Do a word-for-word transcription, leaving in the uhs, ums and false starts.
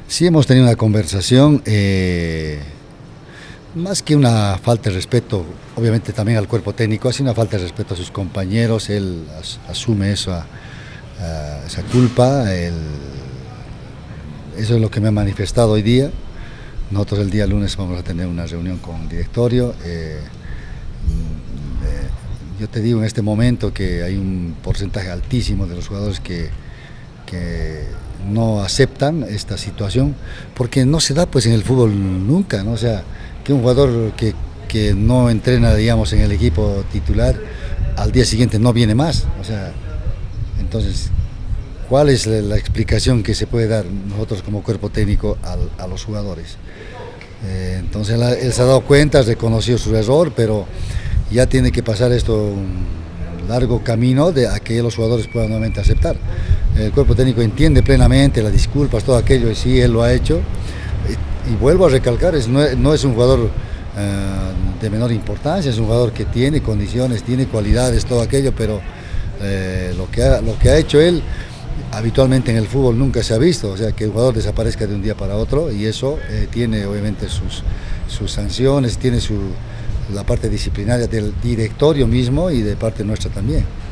Sí, hemos tenido una conversación, eh, más que una falta de respeto, obviamente también al cuerpo técnico, hace una falta de respeto a sus compañeros, él as, asume eso, a, a esa culpa, él, eso es lo que me ha manifestado hoy día. Nosotros el día lunes vamos a tener una reunión con el directorio. Eh, eh, yo te digo en este momento que hay un porcentaje altísimo de los jugadores que, que no aceptan esta situación, porque no se da pues en el fútbol nunca, ¿no? O sea, que un jugador que, que no entrena, digamos, en el equipo titular, al día siguiente no viene más. O sea, entonces, ¿cuál es la, la explicación que se puede dar nosotros como cuerpo técnico al, a los jugadores? Eh, entonces la, él se ha dado cuenta, ha reconocido su error, pero ya tiene que pasar esto un largo camino de a que los jugadores puedan nuevamente aceptar. El cuerpo técnico entiende plenamente las disculpas, todo aquello, y sí, él lo ha hecho. Y, y vuelvo a recalcar, es, no, no es un jugador uh, de menor importancia, es un jugador que tiene condiciones, tiene cualidades, todo aquello, pero eh, lo, que ha, lo que ha hecho él habitualmente en el fútbol nunca se ha visto, o sea, que el jugador desaparezca de un día para otro, y eso eh, tiene obviamente sus, sus sanciones, tiene su, la parte disciplinaria del directorio mismo y de parte nuestra también.